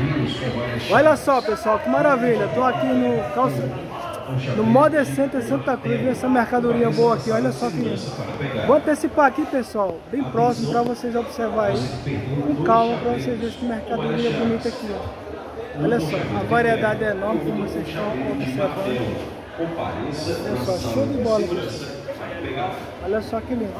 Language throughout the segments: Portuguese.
Olha só, pessoal, que maravilha. Tô aqui no Modern Center Santa Cruz, vendo essa mercadoria boa aqui. Olha só que lindo. Vou antecipar aqui, pessoal, bem próximo para vocês observarem aí, com calma, para vocês verem que mercadoria bonita aqui, ó. Olha só, a variedade é enorme, como vocês estão observando. Olha só, show de bola, pessoal. Olha só que lindo.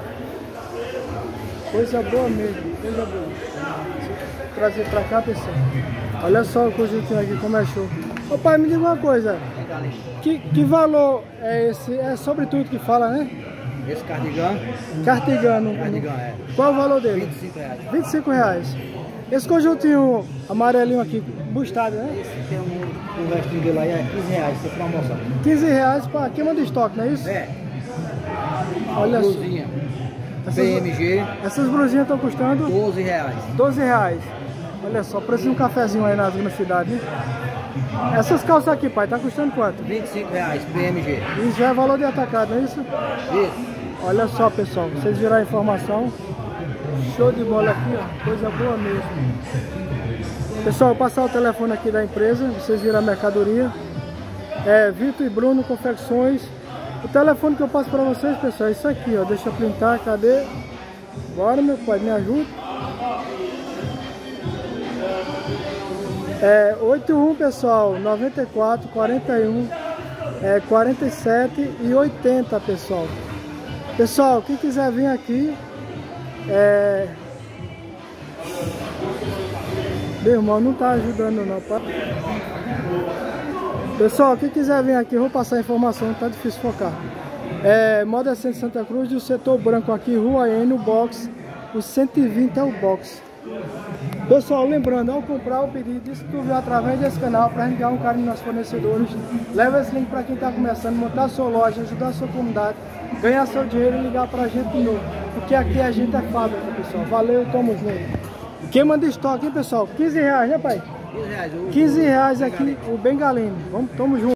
Coisa boa mesmo, coisa boa. Vou trazer pra cá, pessoal. Olha só o conjuntinho aqui, como é show. Ô pai, me diga uma coisa. Que valor é esse? É sobre tudo que fala, né? Esse cardigan? Cardigan, É. Qual o valor dele? R$25. R$25. Esse conjuntinho amarelinho aqui, bustado, né? Esse tem um vestinho dele aí, é R$15, se for promoção. R$15 para queima de estoque, não é isso? É. Olha só. Blusinha. PMG. Essas blusinhas estão custando R$12. R$12. Olha só, preço de um cafezinho aí na cidade, né? Essas calças aqui, pai, tá custando quanto? R$25, PMG. Isso já é valor de atacado, não é isso? Isso. Olha só, pessoal, vocês viram a informação. Show de bola aqui, ó. Coisa boa mesmo. Pessoal, vou passar o telefone aqui da empresa, vocês viram a mercadoria. É Vitor e Bruno Confecções. O telefone que eu passo para vocês, pessoal, é isso aqui, ó. Deixa eu printar, cadê? Bora, meu pai, me ajuda. É 81, pessoal, 94, 41, 47 e 80, pessoal. Pessoal, quem quiser vir aqui, meu irmão não tá ajudando não, tá? Pessoal, quem quiser vir aqui, eu vou passar a informação, tá difícil focar. Modern Center Santa Cruz, do setor branco aqui, Rua N, o box, o 120 é o box. Pessoal, lembrando, ao comprar o pedido, se tu viu através desse canal, para a gente ganhar um carinho nos fornecedores, leva esse link para quem está começando, montar sua loja, ajudar a sua comunidade, ganhar seu dinheiro e ligar para a gente de novo. Porque aqui a gente é fábrica, pessoal. Valeu, tamo junto. Queima de estoque, hein, pessoal? R$15, né, pai? R$15. R$15 aqui, o bengalino. Vamos, tamo junto.